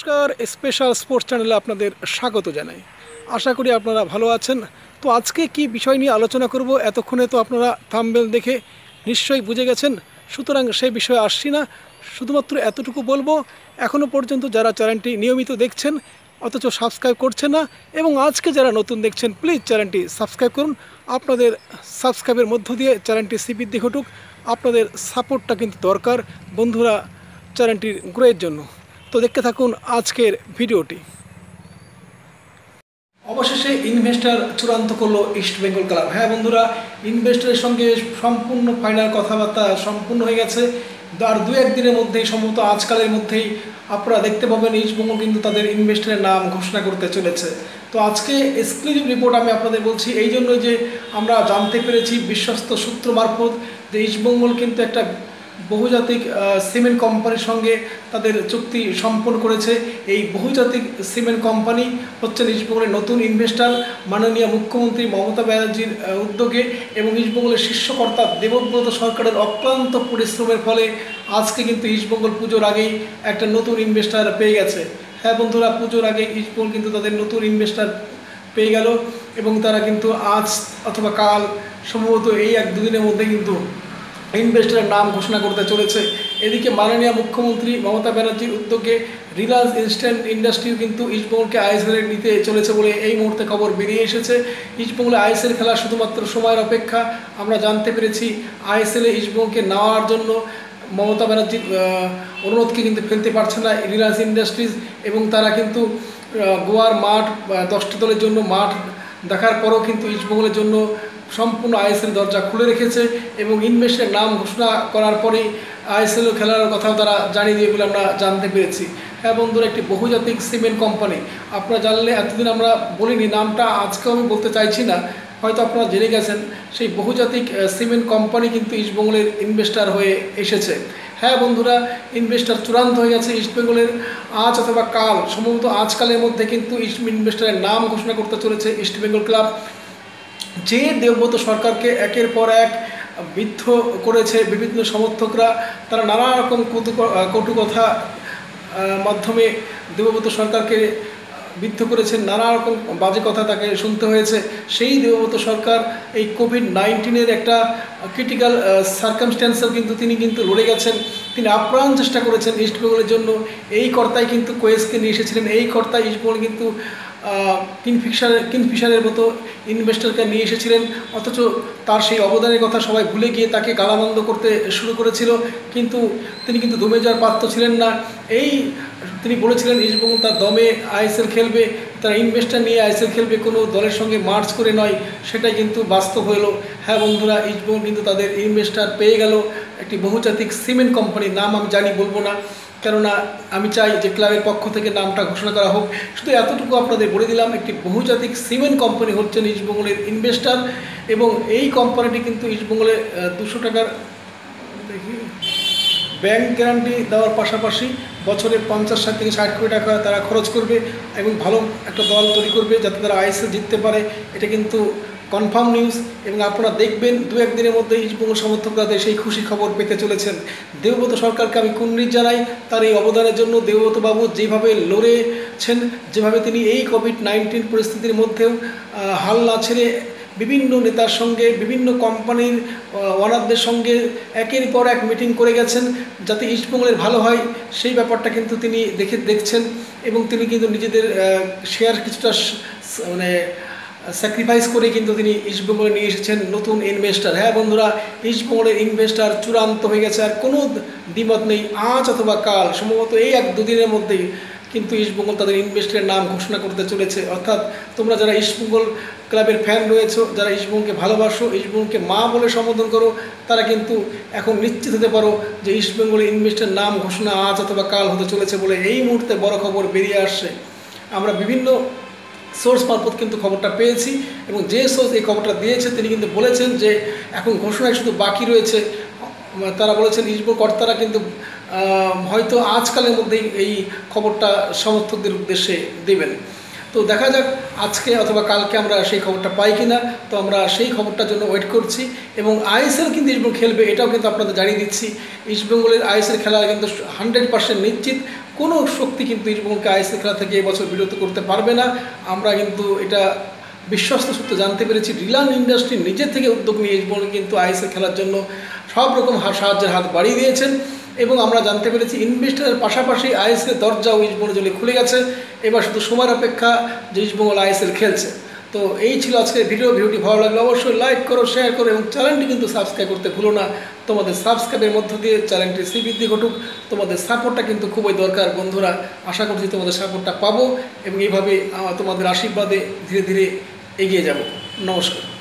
নমস্কার, special sports চ্যানেলে আপনাদের স্বাগত জানাই। আশা করি আপনারা ভালো আছেন। তো আজকে কি বিষয় নিয়ে আলোচনা করব এতক্ষণে তো আপনারা থাম্বনেল দেখে নিশ্চয়ই বুঝে গেছেন, সুতরাং সেই বিষয়ে আসছি না। শুধুমাত্র এতটুকু বলবো, এখনও পর্যন্ত যারা চ্যানেলটি নিয়মিত দেখছেন অথচ সাবস্ক্রাইব করছেন না, এবং আজকে যারা নতুন দেখছেন প্লিজ চ্যানেলটি সাবস্ক্রাইব করুন। আপনাদের সাবস্ক্রাইবের মধ্য দিয়ে চ্যানেলটি শ্রীবৃদ্ধি ঘটুক। আপনাদের সাপোর্টটা কিন্তু দরকার বন্ধুরা চ্যানেলটির গ্রোয়ের জন্য। তো দেখতে থাকুন আজকের ভিডিওটি। অবশেষে ইনভেস্টর চূড়ান্ত করলো ইস্ট বেঙ্গল ক্লাব। হ্যাঁ বন্ধুরা, ইনভেস্টরের সঙ্গে সম্পূর্ণ ফাইনাল কথাবার্তা সম্পূর্ণ হয়ে গেছে। আর দু একদিনের মধ্যেই, সম্ভবত আজকালের মধ্যেই আপনারা দেখতে পাবেন ইস্টবেঙ্গল কিন্তু তাদের ইনভেস্টরের নাম ঘোষণা করতে চলেছে। তো আজকে এক্সক্লুসিভ রিপোর্ট আমি আপনাদের বলছি এই জন্য যে আমরা জানতে পেরেছি বিশ্বস্ত সূত্র মারফত যে ইস্টবেঙ্গল কিন্তু একটা বহুজাতিক সিমেন্ট কোম্পানির সঙ্গে তাদের চুক্তি সম্পন্ন করেছে। এই বহুজাতিক সিমেন্ট কোম্পানি হচ্ছেন ইস্টবেঙ্গলের নতুন ইনভেস্টর মাননীয় মুখ্যমন্ত্রী মমতা ব্যানার্জির উদ্যোগে এবং ইস্টবেঙ্গলের শীর্ষকর্তা দেবব্রত সরকারের অক্লান্ত পরিশ্রমের ফলে আজকে কিন্তু ইস্টবেঙ্গল পুজোর আগেই একটা নতুন ইনভেস্টর পেয়ে গেছে। হ্যাঁ বন্ধুরা, পুজোর আগে ইস্টবেঙ্গল কিন্তু তাদের নতুন ইনভেস্টর পেয়ে গেল এবং তারা কিন্তু আজ অথবা কাল, সম্ভবত এই এক দুদিনের মধ্যে কিন্তু ইনভেস্টরের নাম ঘোষণা করতে চলেছে। এদিকে মাননীয় মুখ্যমন্ত্রী মমতা ব্যানার্জির উদ্যোগে রিলায়েন্স ইনস্ট্যান্ট ইন্ডাস্ট্রিও কিন্তু ইস্টবেঙ্গলকে আইএসএলে নিতে চলেছে বলে এই মুহূর্তে খবর বেরিয়ে এসেছে। ইস্টবেঙ্গলে আইএসএল খেলা শুধুমাত্র সময়ের অপেক্ষা। আমরা জানতে পেরেছি আইএসএলে ইস্টবেঙ্গলকে নেওয়ার জন্য মমতা ব্যানার্জির অনুরোধকে কিন্তু ফেলতে পারছে না রিলায়েন্স ইন্ডাস্ট্রিজ, এবং তারা কিন্তু গোয়ার মাঠ 10টি দলের জন্য মাঠ দেখার পরও কিন্তু ইস্টবেঙ্গলের জন্য সম্পূর্ণ আইএসএল দরজা খুলে রেখেছে এবং ইনভেস্টের নাম ঘোষণা করার পরেই আইএসএল খেলার কথাও তারা জানিয়ে দিয়ে বলে আমরা জানতে পেরেছি। হ্যাঁ বন্ধুরা, একটি বহুজাতিক সিমেন্ট কোম্পানি আপনারা জানলে এতদিন আমরা বলিনি, নামটা আজকেও আমি বলতে চাইছি না, হয়তো আপনারা জেনে গেছেন। সেই বহুজাতিক সিমেন্ট কোম্পানি কিন্তু ইস্টবেঙ্গলের ইনভেস্টর হয়ে এসেছে। হ্যাঁ বন্ধুরা, ইনভেস্টর চূড়ান্ত হয়ে গেছে ইস্টবেঙ্গলের। আজ অথবা কাল, সম্ভবত আজকালের মধ্যে কিন্তু ইনভেস্টরের নাম ঘোষণা করতে চলেছে ইস্টবেঙ্গল ক্লাব। যে দেবব্রত সরকারকে একের পর এক বিদ্ধ করেছে বিভিন্ন সমর্থকরা, তারা নানা রকম কটু কথা মাধ্যমে দেবব্রত সরকারকে বিদ্ধ করেছেন, নানা রকম বাজে কথা তাকে শুনতে হয়েছে। সেই দেবব্রত সরকার এই কোভিড-19 একটা ক্রিটিক্যাল সার্কামস্ট্যান্সেও কিন্তু তিনি লড়ে গেছেন। তিনি আপ্রাণ চেষ্টা করেছেন ইস্টবেঙ্গলের জন্য। এই কর্তাই কিন্তু কোয়েসকে নিয়ে এসেছিলেন, এই কর্তাই ইস্টবেঙ্গল কিন্তু কিংফিশারের মতো ইনভেস্টরকে নিয়ে এসেছিলেন, অথচ তার সেই অবদানের কথা সবাই ভুলে গিয়ে তাকে গালামন্দ করতে শুরু করেছিল। কিন্তু তিনি কিন্তু দমে যাওয়ার পাত্র ছিলেন না। তিনি বলেছিলেন ইস্টবেঙ্গল তার দমে আইএসএল খেলবে, তারা ইনভেস্টর নিয়ে আইএসএল খেলবে, কোনো দলের সঙ্গে মার্চ করে নয়। সেটাই কিন্তু বাস্তব হলো। হ্যাঁ বন্ধুরা, ইস্টবেঙ্গল কিন্তু তাদের ইনভেস্টর পেয়ে গেল, একটি বহুজাতিক সিমেন্ট কোম্পানির নাম আমি জানি বলবো না, কেননা আমি চাই যে ক্লাবের পক্ষ থেকে নামটা ঘোষণা করা হোক। শুধু এতটুকু আপনাদের বলে দিলাম, একটি বহুজাতিক সিমেন্ট কোম্পানি হচ্ছেন ইস্টবেঙ্গলের ইনভেস্টর, এবং এই কোম্পানিটি কিন্তু ইস্টবেঙ্গলে 200 টাকার ব্যাংক গ্যারান্টি দেওয়ার পাশাপাশি বছরে 50 থেকে 60 কোটি টাকা তারা খরচ করবে এবং ভালো একটা দল তৈরি করবে যাতে তারা আইএসএল জিততে পারে। এটা কিন্তু কনফার্ম নিউজ, এবং আপনারা দেখবেন দু একদিনের মধ্যে ইস্টবেঙ্গল সমর্থকরা সেই খুশি খবর পেতে চলেছেন। দেবব্রত সরকারকে আমি কুর্নিশ জানাই তার এই অবদানের জন্য। দেবব্রত বাবু যেভাবে লড়েছেন, যেভাবে তিনি এই কোভিড-19 পরিস্থিতির মধ্যেও হাল না ছেড়ে বিভিন্ন নেতার সঙ্গে, বিভিন্ন কোম্পানির ওনারদের সঙ্গে একের পর এক মিটিং করে গেছেন যাতে ইস্টবেঙ্গলের ভালো হয়, সেই ব্যাপারটা কিন্তু তিনি দেখছেন, এবং তিনি কিন্তু নিজেদের শেয়ার কিছুটা স্যাক্রিফাইস করে কিন্তু তিনি ইস্টবেঙ্গলে নিয়ে এসেছেন নতুন ইনভেস্টর। হ্যাঁ বন্ধুরা, ইস্টবেঙ্গলের ইনভেস্টর চূড়ান্ত হয়ে গেছে, আর কোনো দ্বিমত নেই। আজ অথবা কাল, সম্ভবত এই এক দুদিনের মধ্যেই কিন্তু ইস্টবেঙ্গল তাদের ইনভেস্টরের নাম ঘোষণা করতে চলেছে। অর্থাৎ তোমরা যারা ইস্টবেঙ্গল ক্লাবের ফ্যান রয়েছো, যারা ইস্টবেঙ্গলকে ভালোবাসো, ইস্টবেঙ্গলকে মা বলে সম্বোধন করো, তারা কিন্তু এখন নিশ্চিত হতে পারো যে ইস্টবেঙ্গলের ইনভেস্টরের নাম ঘোষণা আজ অথবা কাল হতে চলেছে বলে এই মুহূর্তে বড় খবর বেরিয়ে আসছে। আমরা বিভিন্ন সোর্স মারফত কিন্তু খবরটা পেয়েছি, এবং যে সোর্স এই খবরটা দিয়েছে তিনি কিন্তু বলেছেন যে এখন ঘোষণায় শুধু বাকি রয়েছে। তারা বলেছেন ইস্টবেঙ্গল কর্তারা কিন্তু হয়তো আজকালের মধ্যেই এই খবরটা সমর্থকদের উদ্দেশ্যে দেবেন। তো দেখা যাক আজকে অথবা কালকে আমরা সেই খবরটা পাই কিনা। তো আমরা সেই খবরটার জন্য ওয়েট করছি, এবং আইএসএল কিন্তু ইস্টবেঙ্গল খেলবে এটাও কিন্তু আপনাদের জানিয়ে দিচ্ছি। ইস্টবেঙ্গলের আইএসএল খেলা কিন্তু 100% নিশ্চিত। কোনো শক্তি কিন্তু ইস্টবেঙ্গলকে আইএসএল খেলা থেকে এবছর বিরত করতে পারবে না। আমরা কিন্তু এটা বিশ্বস্ত সূত্রে জানতে পেরেছি। রিলায়েন্স ইন্ডাস্ট্রি নিজে থেকে উদ্যোগ নিয়ে ইস্টবেঙ্গল কিন্তু আইএসএল খেলার জন্য সব রকম সাহায্যের হাত বাড়িয়ে দিয়েছেন এবং আমরা জানতে পেরেছি ইনভেস্টরের পাশাপাশি আইএসএল দরজাও ইস্টবেঙ্গলের জন্য খুলে গেছে। এবার শুধু সময়ের অপেক্ষা যে ইস্টবেঙ্গল আইএসএল খেলছে। তো এই ছিল আজকের ভিডিওটি ভালো লাগলে অবশ্যই লাইক করো, শেয়ার করো এবং চ্যানেলটি কিন্তু সাবস্ক্রাইব করতে ভুলো না। তোমাদের সাবস্ক্রাইবের মধ্য দিয়ে চ্যানেলটি শ্রীবৃদ্ধি ঘটুক। তোমাদের সাপোর্টটা কিন্তু খুবই দরকার বন্ধুরা। আশা করছি তোমাদের সাপোর্টটা পাবো এবং এইভাবে তোমাদের আশীর্বাদে ধীরে ধীরে এগিয়ে যাব। নমস্কার।